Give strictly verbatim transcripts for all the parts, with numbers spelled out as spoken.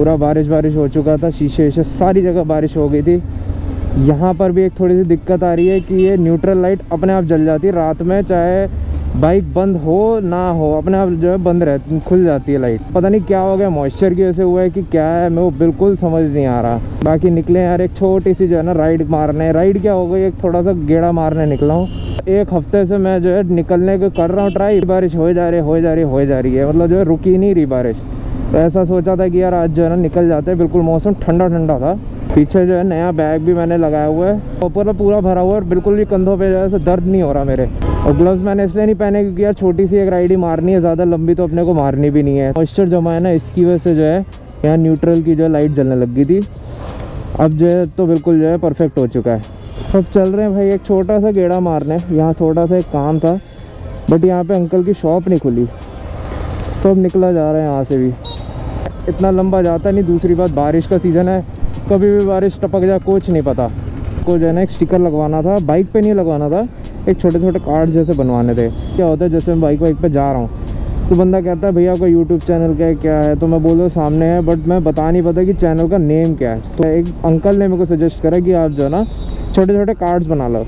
पूरा बारिश बारिश हो चुका था, शीशे वीशे सारी जगह बारिश हो गई थी। यहाँ पर भी एक थोड़ी सी दिक्कत आ रही है कि ये न्यूट्रल लाइट अपने आप जल जाती है रात में, चाहे बाइक बंद हो ना हो, अपने आप जो है बंद रहती, खुल जाती है लाइट। पता नहीं क्या हो गया, मॉइस्चर की वजह से हुआ है कि क्या है, मैं वो बिल्कुल समझ नहीं आ रहा। बाकी निकले यार एक छोटी सी जो है ना राइड मारने, राइड क्या हो गई, एक थोड़ा सा गेड़ा मारने निकला हूँ। एक हफ्ते से मैं जो है निकलने को कर रहा हूँ ट्राई, बारिश हो जा रही हो जा रही हो जा रही है, मतलब जो है रुकी नहीं रही बारिश। तो ऐसा सोचा था कि यार आज जो है ना निकल जाते हैं, बिल्कुल मौसम ठंडा ठंडा था। पीछे जो है नया बैग भी मैंने लगाया हुआ है, ऊपर पूरा भरा हुआ है, बिल्कुल भी कंधों पे जो है दर्द नहीं हो रहा मेरे। और ग्लव्स मैंने इसलिए नहीं पहने क्योंकि यार छोटी सी एक राइड ही मारनी है, ज़्यादा लंबी तो अपने को मारनी भी नहीं है। मॉइस्चर जमा है ना, इसकी वजह से जो है यहाँ न्यूट्रल की जो है लाइट जलने लग गई थी। अब जो है तो बिल्कुल जो है परफेक्ट हो चुका है। अब चल रहे हैं भाई एक छोटा सा गेड़ा मारने, यहाँ छोटा सा एक काम था, बट यहाँ पे अंकल की शॉप नहीं खुली, तो अब निकला जा रहा है यहाँ से भी। इतना लंबा जाता नहीं, दूसरी बात बारिश का सीज़न है, कभी भी बारिश टपक जाए कुछ नहीं पता। को जो है ना एक स्टिकर लगवाना था, बाइक पे नहीं लगवाना था, एक छोटे छोटे कार्ड जैसे बनवाने थे। क्या होता है जैसे मैं बाइक वाइक पे जा रहा हूँ तो बंदा कहता है भैया कोई यूट्यूब चैनल का है क्या है, तो मैं बोलो सामने है, बट मैं बता नहीं पता कि चैनल का नेम क्या है। तो एक अंकल ने मेरे को सजेस्ट करा कि आप जो है ना छोटे छोटे कार्ड्स बना लो।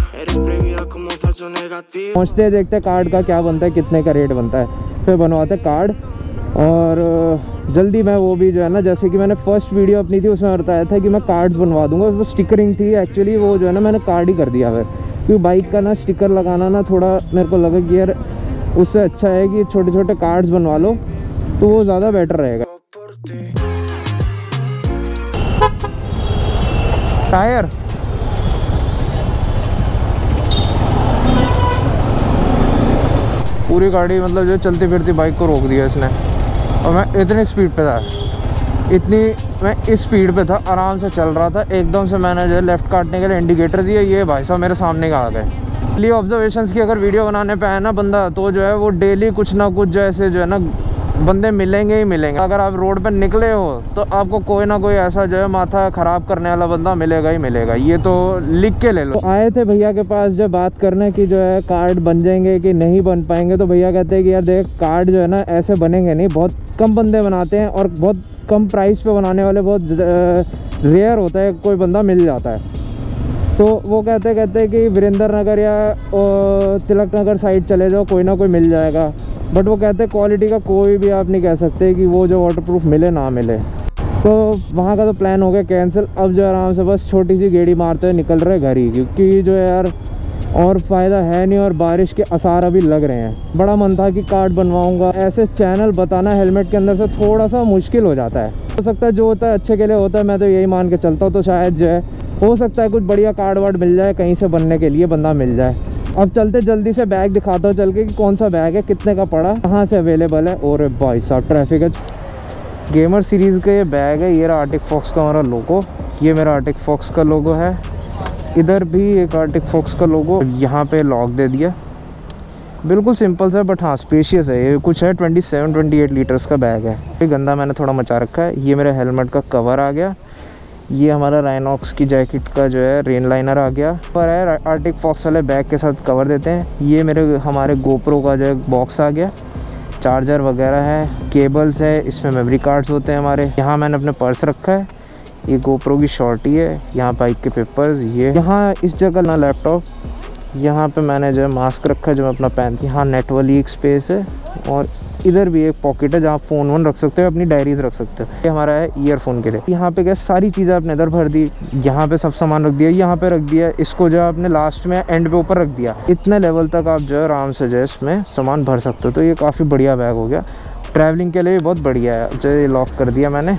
पहुँचते देखते कार्ड का क्या बनता है, कितने का रेट बनता है, फिर बनवाते कार्ड। और जल्दी मैं वो भी जो है ना, जैसे कि मैंने फर्स्ट वीडियो अपनी थी उसमें बताया था कि मैं कार्ड्स बनवा दूंगा, वो स्टिकरिंग थी एक्चुअली, वो जो है ना मैंने कार्ड ही कर दिया फिर, क्योंकि बाइक का ना स्टिकर लगाना ना थोड़ा मेरे को लगा कि यार उससे अच्छा है कि छोटे छोटे कार्ड्स बनवा लो, तो वो ज़्यादा बेटर रहेगा। टायर पूरी गाड़ी मतलब जो चलती फिरती बाइक को रोक दिया इसने, और मैं इतनी स्पीड पे था, इतनी मैं इस स्पीड पे था, आराम से चल रहा था, एकदम से मैंने जो है लेफ़्ट काटने के लिए इंडिकेटर दिया, ये भाई साहब मेरे सामने का आ गए। डेली ऑब्जर्वेशंस की अगर वीडियो बनाने पे आए ना बंदा, तो जो है वो डेली कुछ ना कुछ जैसे जो है ना बंदे मिलेंगे ही मिलेंगे। अगर आप रोड पे निकले हो तो आपको कोई ना कोई ऐसा जो है माथा ख़राब करने वाला बंदा मिलेगा ही मिलेगा, ये तो लिख के ले लो। तो आए थे भैया के पास जब बात करने की जो है कार्ड बन जाएंगे कि नहीं बन पाएंगे, तो भैया कहते हैं कि यार देख कार्ड जो है ना ऐसे बनेंगे नहीं, बहुत कम बंदे बनाते हैं और बहुत कम प्राइस पे बनाने वाले बहुत रेयर होता है, कोई बंदा मिल जाता है। तो वो कहते कहते कि वीरेंद्र नगर या तिलक नगर साइड चले जाओ, कोई ना कोई मिल जाएगा। बट वो कहते हैं क्वालिटी का कोई भी आप नहीं कह सकते कि वो जो वाटरप्रूफ मिले ना मिले। तो वहाँ का तो प्लान हो गया कैंसिल। अब जो आराम से बस छोटी सी गेड़ी मारते हुए निकल रहे घर ही, क्योंकि जो है यार और फ़ायदा है नहीं, और बारिश के आसार अभी लग रहे हैं। बड़ा मन था कि कार्ड बनवाऊंगा, ऐसे चैनल बताना हेलमेट के अंदर से थोड़ा सा मुश्किल हो जाता है। हो सकता है जो होता है अच्छे के लिए होता है, मैं तो यही मान के चलता हूँ। तो शायद जो है हो सकता है कुछ बढ़िया कार्ड वार्ड मिल जाए, कहीं से बनने के लिए बंदा मिल जाए। अब चलते जल्दी से बैग दिखाता हूँ चल के कि कौन सा बैग है, कितने का पड़ा, कहाँ से अवेलेबल है। और भाई साहब ट्रैफिक है। गेमर सीरीज़ का ये बैग है, ये रहा आर्टिक फॉक्स का हमारा लोगो, ये मेरा आर्टिक फॉक्स का लोगो है, इधर भी एक आर्टिक फॉक्स का लोगो, यहाँ पे लॉक दे दिया। बिल्कुल सिंपल सा बट हाँ स्पेशियस है। ये कुछ है twenty seven twenty eight litres का बैग है। ये गंदा मैंने थोड़ा मचा रखा है। ये मेरे हेलमेट का कवर आ गया, ये हमारा राइनॉक्स की जैकेट का जो है रेन लाइनर आ गया। पर है आर्टिक फॉक्स वाले बैग के साथ कवर देते हैं। ये मेरे हमारे गोप्रो का जो है बॉक्स आ गया, चार्जर वगैरह है, केबल्स है, इसमें मेमोरी कार्ड्स होते हैं हमारे। यहाँ मैंने अपने पर्स रखा है, ये गोप्रो की शॉर्टी है, यहाँ बाइक के पेपर्स, ये यहाँ इस जगह ना लैपटॉप, यहाँ पे मैंने जो है मास्क रखा है जो मैं अपना पहनती हूँ। यहाँ नेट वाली एक स्पेस है, और इधर भी एक पॉकेट है जहाँ फ़ोन वोन रख सकते हो, अपनी डायरीज रख सकते हो। ये हमारा है ईयरफोन के लिए। यहाँ पे क्या सारी चीज़ें आपने इधर भर दी, यहाँ पे सब सामान रख दिया, यहाँ पे रख दिया, इसको जो है आपने लास्ट में एंड पे ऊपर रख दिया। इतने लेवल तक आप जो है आराम से जो है इसमें सामान भर सकते हो। तो ये काफ़ी बढ़िया बैग हो गया, ट्रैवलिंग के लिए बहुत बढ़िया है। जो ये लॉक कर दिया मैंने,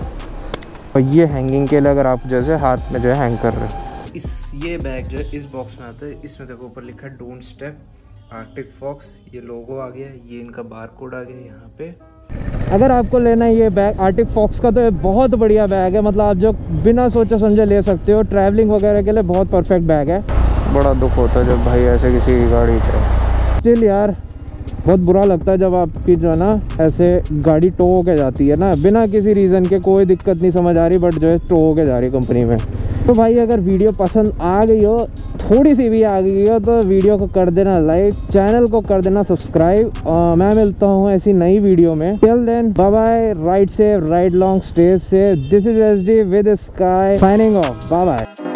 और ये हैंगिंग के लिए अगर आप जैसे हाथ में जो है हैंग कर रहे हो। इस ये बैग जो है इस बॉक्स में आता है, इसमें देखो ऊपर लिखा है डोंट स्टेप आर्टिक फॉक्स, ये लोगो आ गया, ये इनका बार कोड आ गया यहाँ पे। अगर आपको लेना है ये बैग आर्टिक फॉक्स का, तो ये बहुत बढ़िया बैग है, मतलब आप जो बिना सोचे समझे ले सकते हो। ट्रैवलिंग वगैरह के लिए बहुत परफेक्ट बैग है। बड़ा दुख होता है जब भाई ऐसे किसी की गाड़ी पे। स्टिल यार बहुत बुरा लगता है जब आपकी जो है ना ऐसे गाड़ी टो होके जाती है ना, बिना किसी रीज़न के, कोई दिक्कत नहीं समझ आ रही, बट जो है टो होके जा रही है कंपनी में। तो भाई अगर वीडियो पसंद आ गई हो, थोड़ी सी भी आ गई हो, तो वीडियो को कर देना लाइक, चैनल को कर देना सब्सक्राइब। और मैं मिलता हूँ ऐसी नई वीडियो में। Till then bye bye, ride safe, ride long, stay safe. This is S D with Sky signing off. Bye bye.